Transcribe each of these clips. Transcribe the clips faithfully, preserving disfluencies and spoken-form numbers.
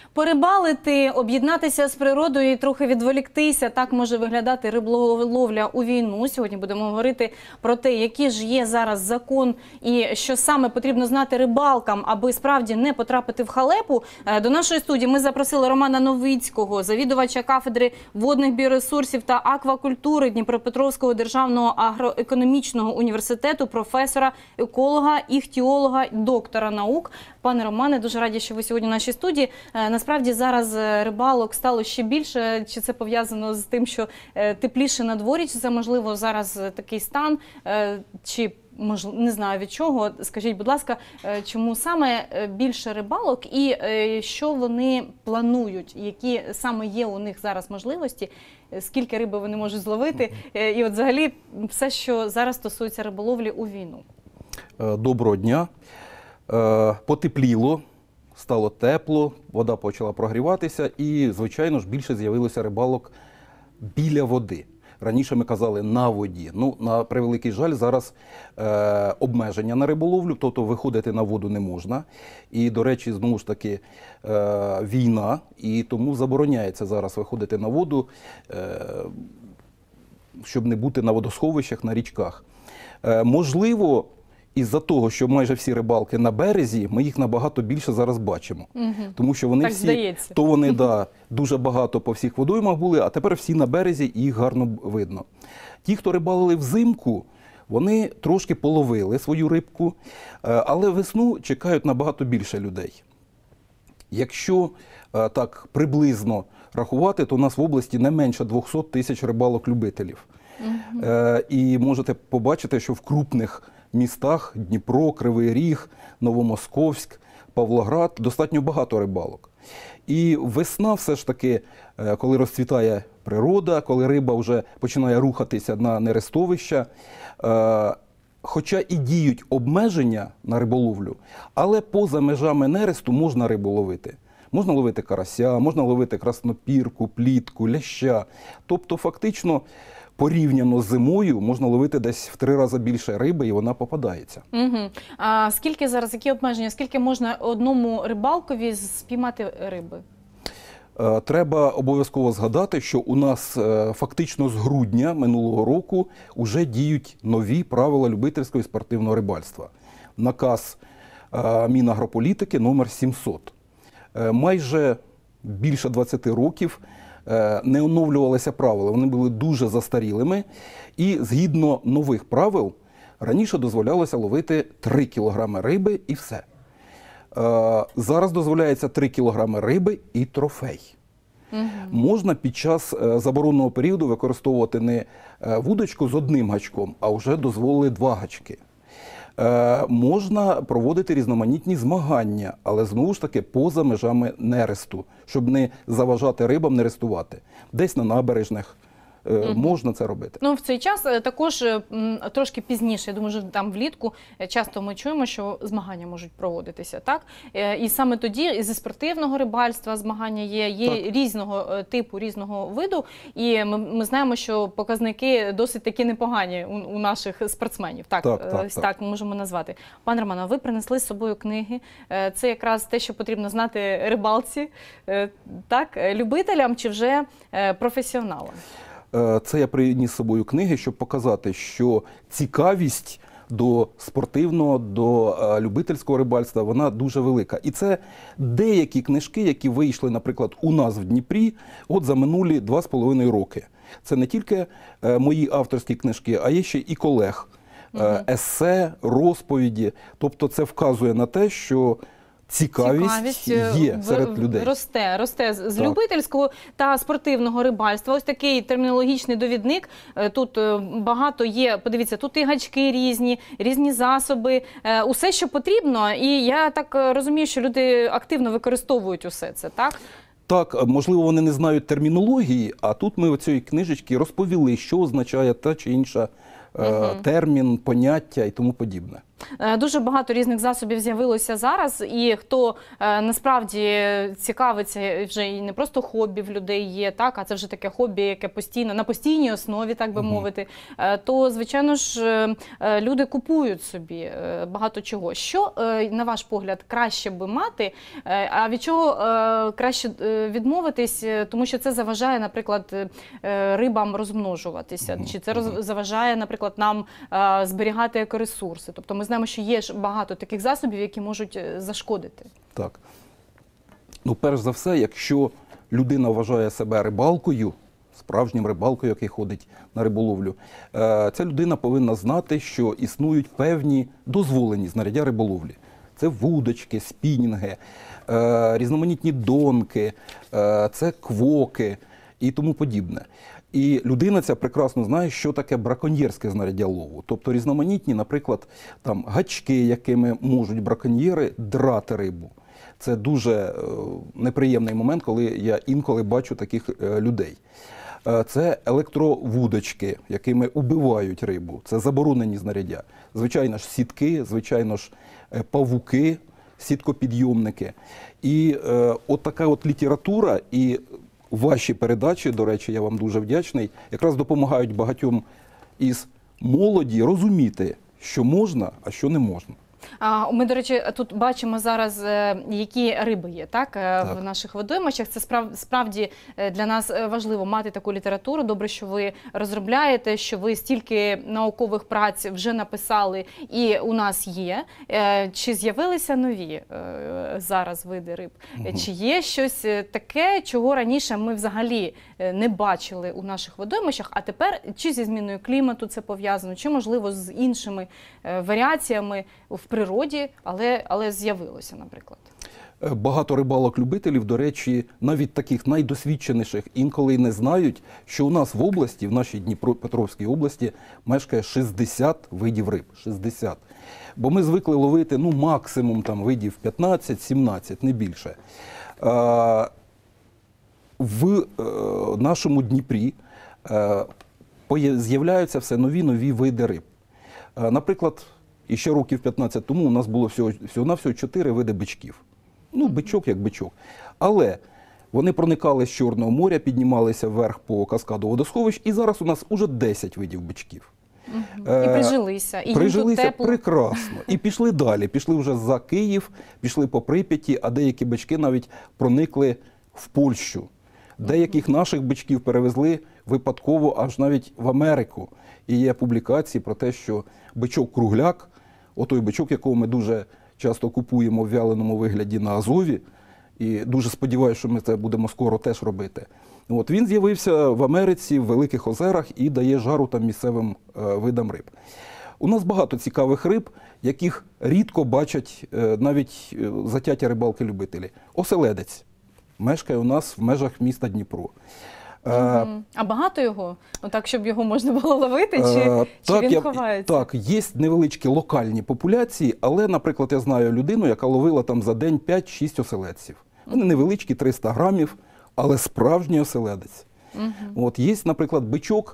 Порибалити, об'єднатися з природою і трохи відволіктися – так може виглядати риболовля у війну. Сьогодні будемо говорити про те, який ж є зараз закон і що саме потрібно знати рибалкам, аби справді не потрапити в халепу. До нашої студії ми запросили Романа Новицького, завідувача кафедри водних біоресурсів та аквакультури Дніпропетровського державного агроекономічного університету, професора, еколога, іхтіолога, доктора наук. Пане Романе, дуже раді, що ви сьогодні в нашій студії. Насправді зараз рибалок стало ще більше. Чи це пов'язано з тим, що тепліше на дворі, чи це можливо зараз такий стан, чи можливо, не знаю від чого. Скажіть, будь ласка, чому саме більше рибалок і що вони планують, які саме є у них зараз можливості, скільки риби вони можуть зловити і от взагалі все, що зараз стосується риболовлі у війну? Доброго дня. Потепліло, стало тепло, вода почала прогріватися і, звичайно ж, більше з'явилося рибалок біля води. Раніше ми казали на воді. Ну, на превеликий жаль, зараз е, обмеження на риболовлю, тобто виходити на воду не можна. І, до речі, знову ж таки, е, війна, і тому забороняється зараз виходити на воду, е, щоб не бути на водосховищах, на річках. Е, можливо, із-за того, що майже всі рибалки на березі, ми їх набагато більше зараз бачимо. Угу. Тому що вони так всі, здається. то вони да, дуже багато по всіх водоймах були, а тепер всі на березі і їх гарно видно. Ті, хто рибалили взимку, вони трошки половили свою рибку, але весну чекають набагато більше людей. Якщо так приблизно рахувати, то у нас в області не менше двохсот тисяч рибалок-любителів. Угу. І можете побачити, що в крупних містах Дніпро, Кривий Ріг, Новомосковськ, Павлоград достатньо багато рибалок. І весна все ж таки, коли розцвітає природа, коли риба вже починає рухатися на нерестовища, хоча і діють обмеження на риболовлю, але поза межами нересту можна рибу ловити. Можна ловити карася, можна ловити краснопірку, плітку, ляща. Тобто фактично порівняно з зимою можна ловити десь в три рази більше риби, і вона попадається. Угу. А скільки зараз, які обмеження, скільки можна одному рибалкові спіймати риби? Треба обов'язково згадати, що у нас фактично з грудня минулого року вже діють нові правила любительського і спортивного рибальства. Наказ Мінагрополітики номер сімсот. Майже більше двадцяти років не оновлювалися правила, вони були дуже застарілими. І згідно нових правил, раніше дозволялося ловити три кілограми риби і все. Зараз дозволяється три кілограми риби і трофей. Угу. Можна під час забороненого періоду використовувати не вудочку з одним гачком, а вже дозволили два гачки. Е, можна проводити різноманітні змагання, але знову ж таки поза межами нересту, щоб не заважати рибам нерестувати. Десь на набережних е, угу. можна це робити. Ну, в цей час також трошки пізніше, я думаю, що там влітку часто ми чуємо, що змагання можуть проводитися, так? І саме тоді зі спортивного рибальства змагання є, є так. різного типу, різного виду, і ми, ми знаємо, що показники досить таки непогані у, у наших спортсменів, так, так, так, так. так ми можемо назвати. Пане Романе, ви принесли з собою книги, це якраз те, що потрібно знати рибалці, так, любителям чи вже професіоналам? Це я приніс з собою книги, щоб показати, що цікавість до спортивного, до любительського рибальства, вона дуже велика. І це деякі книжки, які вийшли, наприклад, у нас в Дніпрі от за минулі два з половиною роки. Це не тільки мої авторські книжки, а є ще і колег. Угу. Есе, розповіді. Тобто це вказує на те, що Цікавість, Цікавість є серед людей. Росте, росте з так. любительського та спортивного рибальства. Ось такий термінологічний довідник. Тут багато є, подивіться, тут і гачки різні, різні засоби, усе, що потрібно. І я так розумію, що люди активно використовують усе це, так? Так, можливо, вони не знають термінології, а тут ми в цій книжечці розповіли, що означає та чи інша угу. термін, поняття і тому подібне. Е, Дуже багато різних засобів з'явилося зараз, і хто е, насправді цікавиться, вже і не просто хобі в людей є, так, а це вже таке хобі, яке постійно, на постійній основі, так би мовити, е, то, звичайно ж, е, люди купують собі е, багато чого. Що, е, на ваш погляд, краще би мати, е, а від чого е, краще е, відмовитись, е, тому що це заважає, наприклад, е, рибам розмножуватися, Мгм. чи це роз, заважає, наприклад, нам е, зберігати екоресурси. Тобто ми знаємо, що є ж багато таких засобів, які можуть е, зашкодити. Так. Ну, перш за все, якщо людина вважає себе рибалкою, справжнім рибалкою, який ходить на риболовлю, е, ця людина повинна знати, що існують певні дозволені знаряддя риболовлі. Це вудочки, спінінги, е, різноманітні донки, е, це квоки і тому подібне. І людина ця прекрасно знає, що таке браконьєрське знаряддя лову. Тобто різноманітні, наприклад, там гачки, якими можуть браконьєри драти рибу. Це дуже е, неприємний момент, коли я інколи бачу таких е, людей. Е, це електровудочки, якими убивають рибу. Це заборонені знаряддя. Звичайно ж, сітки, звичайно ж, е, павуки, сіткопідйомники. І е, от така от література і ваші передачі, до речі, я вам дуже вдячний, якраз допомагають багатьом із молоді розуміти, що можна, а що не можна. А, Ми, до речі, тут бачимо зараз, е, які риби є, так, е, Так. в наших водоймищах. Це справ, справді е, для нас е, важливо мати таку літературу. Добре, що ви розробляєте, що ви стільки наукових праць вже написали і у нас є. Е, Чи з'явилися нові е, зараз види риб? Мгм. Чи є щось е, таке, чого раніше ми взагалі е, не бачили у наших водоймищах, а тепер чи зі зміною клімату це пов'язано, чи, можливо, з іншими е, варіаціями в природі, але, але з'явилося, наприклад. Е, Багато рибалок-любителів, до речі, навіть таких найдосвідченіших, інколи не знають, що у нас в області, в нашій Дніпропетровській області, мешкає шістдесят видів риб. шістдесят. Бо ми звикли ловити, ну, максимум там видів п'ятнадцять-сімнадцять, не більше. Е, В е, нашому Дніпрі е, поє- з'являються все нові-нові види риб. Е, Наприклад, і ще років п'ятнадцять тому у нас було всього, всього-навсього чотири види бичків. Ну, бичок як бичок. Але вони проникали з Чорного моря, піднімалися вверх по каскаду водосховищ, і зараз у нас уже десять видів бичків. Мгм. Е, І прижилися, і їм тут Прижилися тепло. прекрасно. І пішли далі. Пішли вже за Київ, пішли по Прип'яті, а деякі бички навіть проникли в Польщу. Деяких наших бичків перевезли випадково аж навіть в Америку. І є публікації про те, що бичок-кругляк, отой бичок, якого ми дуже часто купуємо в вяленому вигляді на Азові, і дуже сподіваюся, що ми це будемо скоро теж робити. От він з'явився в Америці, в Великих озерах і дає жару там місцевим е, видам риб. У нас багато цікавих риб, яких рідко бачать е, навіть е, затяті рибалки-любителі. Оселедець мешкає у нас в межах міста Дніпро. Е, Мгм. А багато його? Ну, так, щоб його можна було ловити, чи, Е, чи так, він я- ховається? Так, є невеличкі локальні популяції, але, наприклад, я знаю людину, яка ловила там за день п'ять-шість оселедців. Вони невеличкі, триста грамів, але справжній оселедець. Мгм. От є, наприклад, бичок,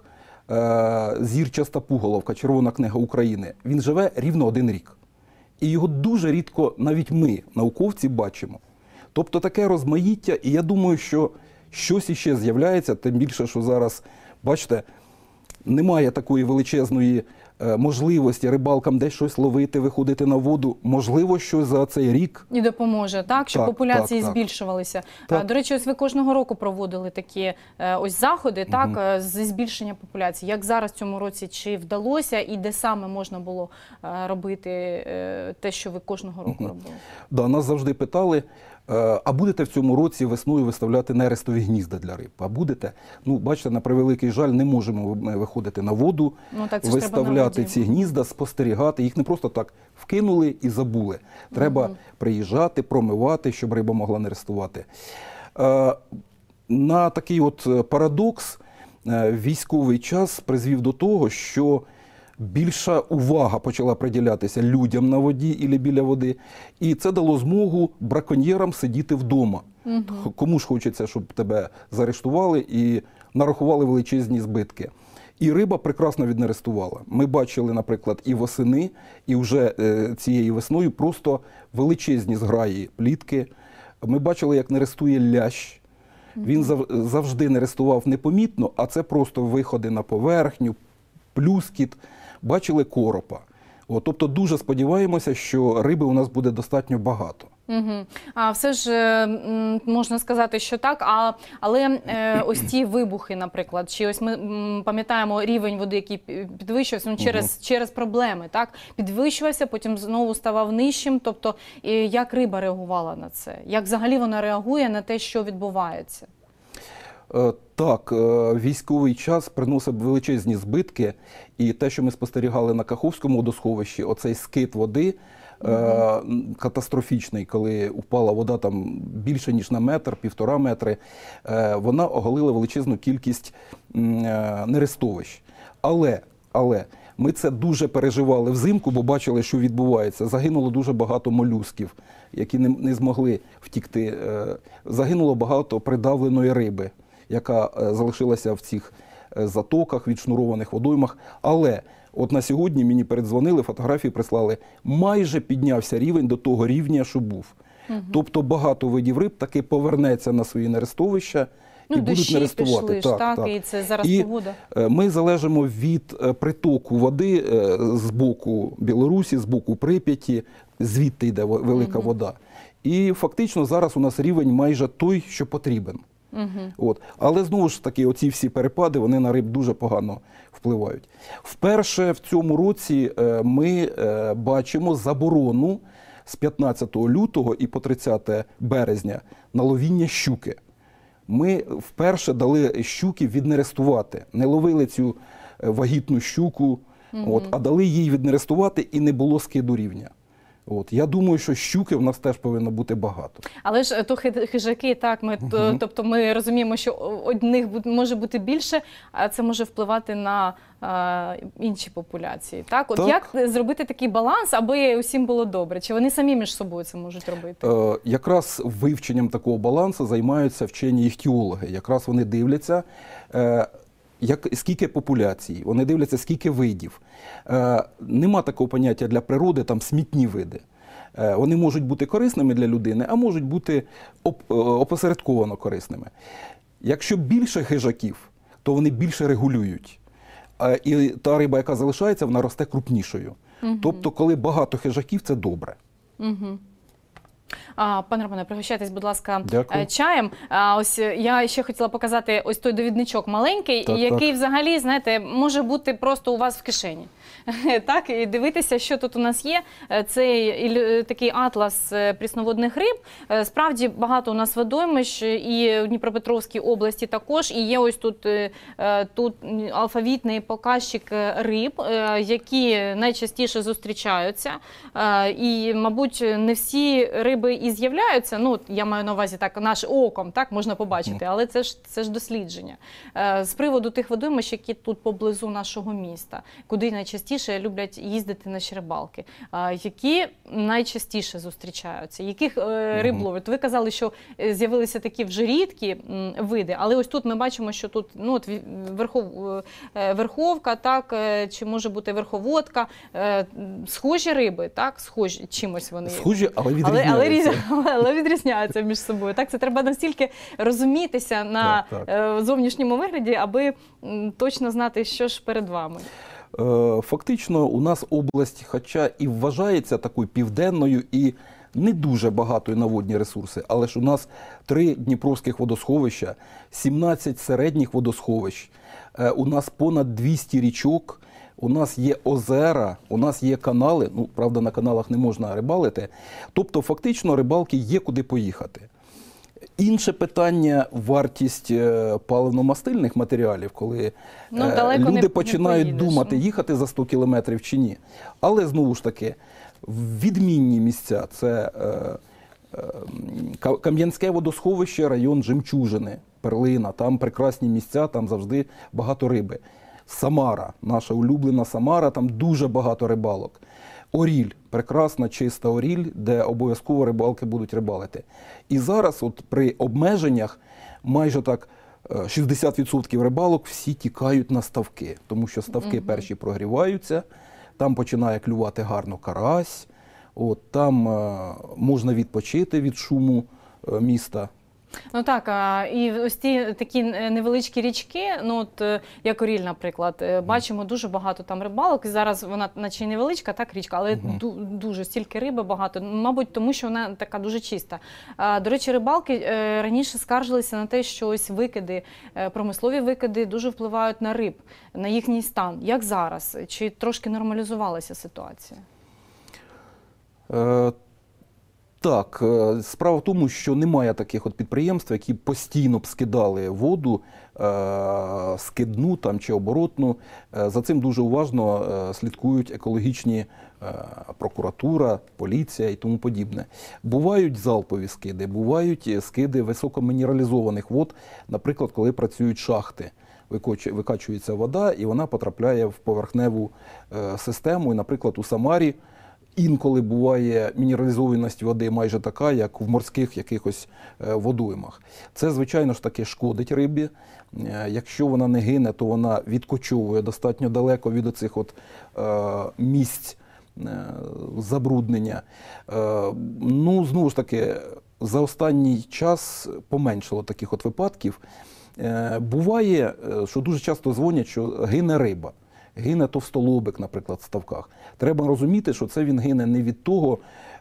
е, зірчаста пуголовка, Червона книга України. Він живе рівно один рік. І його дуже рідко навіть ми, науковці, бачимо. Тобто таке розмаїття, і я думаю, що щось іще з'являється, тим більше, що зараз, бачите, немає такої величезної е, можливості рибалкам десь щось ловити, виходити на воду. Можливо, що за цей рік. І допоможе, так, щоб Так, популяції так, так. збільшувалися. Так. А, До речі, ось ви кожного року проводили такі е, ось заходи, так, е, зі збільшення популяції. Як зараз в цьому році, чи вдалося і де саме можна було е, робити е, те, що ви кожного року робили? Да, нас завжди питали, е, а будете в цьому році весною виставляти нерестові гнізда для риб? А будете? Ну, бачите, на превеликий жаль, не можемо ми виходити на воду, Ну, так, це ж треба на виставляти воді. ці гнізда, спостерігати. Їх не просто так вкинули і забули. Треба приїжджати, промивати, щоб риба могла нерестувати. Е, На такий от парадокс е, військовий час призвів до того, що більша увага почала приділятися людям на воді і біля води, і це дало змогу браконьєрам сидіти вдома. Х- Кому ж хочеться, щоб тебе заарештували і нарахували величезні збитки. І риба прекрасно віднерестувала. Ми бачили, наприклад, і восени, і вже е, цією весною просто величезні зграї плітки. Ми бачили, як нерестує лящ. Він зав, завжди нерестував непомітно, а це просто виходи на поверхню, плюскіт. Бачили коропа. От, тобто дуже сподіваємося, що риби у нас буде достатньо багато. Угу. А все ж м, можна сказати, що так, а, але е, ось ці вибухи, наприклад, чи ось ми м, пам'ятаємо рівень води, який підвищувався ну, через, угу. через проблеми, так? Підвищувався, потім знову ставав нижчим, тобто і як риба реагувала на це? Як взагалі вона реагує на те, що відбувається? Так, військовий час приносив величезні збитки, і те, що ми спостерігали на Каховському водосховищі, оцей скид води mm-hmm. катастрофічний, коли упала вода там більше, ніж на метр, півтора метри, вона оголила величезну кількість нерестовищ. Але, але ми це дуже переживали взимку, бо бачили, що відбувається. Загинуло дуже багато молюсків, які не, не змогли втікти. Загинуло багато придавленої риби, яка залишилася в цих затоках, відшнурованих водоймах. Але от на сьогодні мені передзвонили, фотографії прислали, майже піднявся рівень до того рівня, що був. Угу. Тобто багато видів риб таки повернеться на свої нерестовища і ну, будуть нерестувати. Пішли, так, так, так, і це зараз і погода. Ми залежимо від притоку води з боку Білорусі, з боку Прип'яті, звідти йде велика угу. вода. І фактично зараз у нас рівень майже той, що потрібен. Угу. От. Але знову ж таки, оці всі перепади, вони на риб дуже погано впливають. Вперше в цьому році ми бачимо заборону з п'ятнадцятого лютого і по тридцяте березня на ловіння щуки. Ми вперше дали щуки віднерестувати. Не ловили цю вагітну щуку, угу. от, а дали їй віднерестувати і не було скиду рівня. От. Я думаю, що щуки в нас теж повинно бути багато. Але ж то хижаки, так, ми, угу. то, тобто ми розуміємо, що одних може бути більше, а це може впливати на а, інші популяції. Так? От так. Як зробити такий баланс, аби усім було добре? Чи вони самі між собою це можуть робити? Е, якраз вивченням такого балансу займаються вчені іхтіологи. Якраз вони дивляться, е, як, скільки популяцій, вони дивляться, скільки видів. Е, нема такого поняття для природи, там смітні види. Е, вони можуть бути корисними для людини, а можуть бути оп, опосередковано корисними. Якщо більше хижаків, то вони більше регулюють. Е, і та риба, яка залишається, вона росте крупнішою. Угу. Тобто, коли багато хижаків, це добре. Угу. А, пане Романе, пригощайтесь, будь ласка, Дякую. чаєм. А, ось я ще хотіла показати ось той довідничок маленький, так, який так. взагалі, знаєте, може бути просто у вас в кишені. Так, і дивитися, що тут у нас є. Це такий атлас прісноводних риб. Справді багато у нас водоймищ, і в Дніпропетровській області також. І є ось тут, тут алфавітний показчик риб, які найчастіше зустрічаються. І, мабуть, не всі риби і з'являються, ну, я маю на увазі так, нашим оком, так, можна побачити, але це ж, це ж дослідження. З приводу тих водоймищ, які тут поблизу нашого міста, куди найчастіше люблять їздити наші рибалки, які найчастіше зустрічаються, яких риб ловлять? Ви казали, що з'явилися такі вже рідкі види, але ось тут ми бачимо, що тут ну, от верхов, верховка, так, чи може бути верховодка, схожі риби, так, схожі, чимось вони. Схожі, але відрізняються. Але, але, але відрізняються між собою. Так, це треба настільки розумітися на так, так. зовнішньому вигляді, аби точно знати, що ж перед вами. Фактично, у нас область, хоча і вважається такою південною і не дуже багатою на водні ресурси, але ж у нас три дніпровських водосховища, сімнадцять середніх водосховищ, у нас понад двісті річок, у нас є озера, у нас є канали, ну, правда, на каналах не можна рибалити, тобто фактично рибалки є куди поїхати. Інше питання – вартість паливно-мастильних матеріалів, коли ну, люди не, починають не думати, їхати за сто кілометрів чи ні. Але, знову ж таки, відмінні місця – це е, е, Кам'янське водосховище, район Жемчужини, Перлина, там прекрасні місця, там завжди багато риби. Самара, наша улюблена Самара, там дуже багато рибалок. Оріль, прекрасна, чиста Оріль, де обов'язково рибалки будуть рибалити. І зараз от при обмеженнях майже так шістдесят відсотків рибалок всі тікають на ставки, тому що ставки Мгм. перші прогріваються, там починає клювати гарно карась, от, там е, можна відпочити від шуму е, міста. Ну так, а, і ось ті такі невеличкі річки, ну от е, як Оріль, наприклад, е, бачимо дуже багато там рибалок, і зараз вона наче й невеличка, так, річка, але Мгм. ду- дуже стільки риби багато, мабуть, тому що вона така дуже чиста. А, до речі, рибалки е, раніше скаржилися на те, що ось викиди, е, промислові викиди дуже впливають на риб, на їхній стан. Як зараз? Чи трошки нормалізувалася ситуація? Е, Так, е, справа в тому, що немає таких от підприємств, які постійно б скидали воду, е, скидну там чи оборотну. Е, За цим дуже уважно е, слідкують екологічні е, прокуратура, поліція і тому подібне. Бувають залпові скиди, бувають е, скиди високомінералізованих вод, наприклад, коли працюють шахти. Викочу- Викачується вода і вона потрапляє в поверхневу е, систему. І, наприклад, у Самарі інколи буває мінералізованість води майже така, як в морських якихось е, водоймах. Це, звичайно ж таки, шкодить рибі. Е, Якщо вона не гине, то вона відкочовує достатньо далеко від оцих от е, місць е, забруднення. Е, Ну, знову ж таки, за останній час поменшало таких от випадків. Е, Буває, е, що дуже часто дзвонять, що гине риба. Гине товстолобик, наприклад, в ставках. Треба розуміти, що це він гине не від того,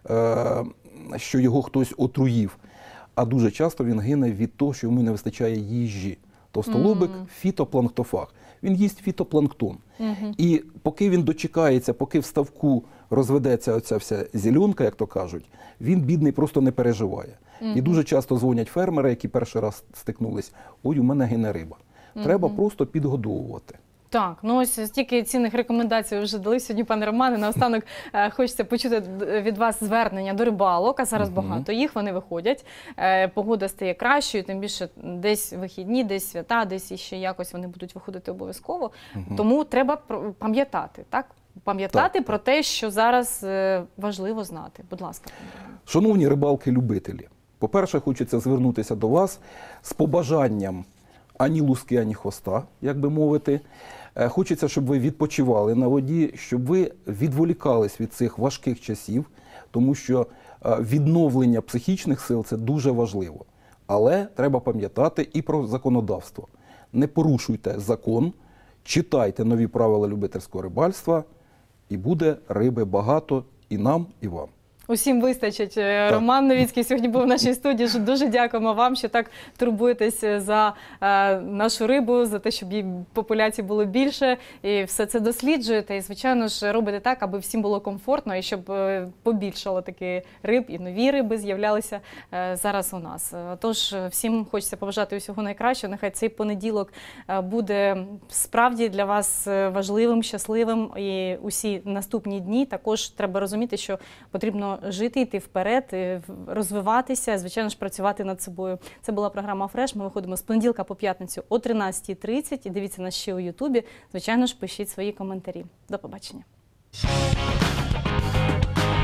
е, що його хтось отруїв, а дуже часто він гине від того, що йому не вистачає їжі. Товстолобик Мгм. – фітопланктофаг. Він їсть фітопланктон. Мгм. І поки він дочекається, поки в ставку розведеться оця вся зеленка, як то кажуть, він, бідний, просто не переживає. І дуже часто дзвонять фермери, які перший раз стикнулись: ой, у мене гине риба. Треба просто підгодовувати. Так, ну ось стільки цінних рекомендацій ви вже дали сьогодні, пане Романе. Наостанок е, хочеться почути д- від вас звернення до рибалок, а зараз Мгм. багато їх, вони виходять. Е, Погода стає кращою, тим більше десь вихідні, десь свята, десь іще якось вони будуть виходити обов'язково. Мгм. Тому треба про- пам'ятати, так? Пам'ятати Так, про те, що зараз е, важливо знати. Будь ласка, пане Романе. Шановні рибалки-любителі, по-перше, хочеться звернутися до вас з побажанням ані луски, ані хвоста, як би мовити. Е, Хочеться, щоб ви відпочивали на воді, щоб ви відволікались від цих важких часів, тому що е, відновлення психічних сил – це дуже важливо. Але треба пам'ятати і про законодавство. Не порушуйте закон, читайте нові правила любительського рибальства, і буде риби багато і нам, і вам. Усім вистачить. Роман Новіцький сьогодні був в нашій студії. Дуже дякуємо вам, що так турбуєтесь за е, нашу рибу, за те, щоб її популяції було більше. І все це досліджуєте. І, звичайно ж, робите так, аби всім було комфортно і щоб е, побільшало таки риб, і нові риби з'являлися е, зараз у нас. Е, Тож всім хочеться побажати усього найкращого. Нехай цей понеділок е, буде справді для вас е, важливим, щасливим. І усі наступні дні також треба розуміти, що потрібно жити, йти вперед, і розвиватися, звичайно ж, працювати над собою. Це була програма «Фреш». Ми виходимо з понеділка по п'ятницю о тринадцятій тридцять. І дивіться нас ще у Ютубі. Звичайно ж, пишіть свої коментарі. До побачення.